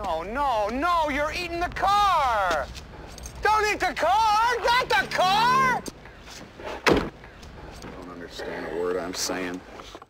No, no, no, you're eating the car! Don't eat the car! Not the car! Don't understand a word I'm saying.